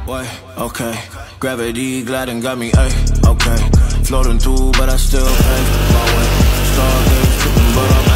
What? Okay. Gravity gliding got me, ayy. Okay. Floating through, but I still pay my way. Stargaze tripping, but I'm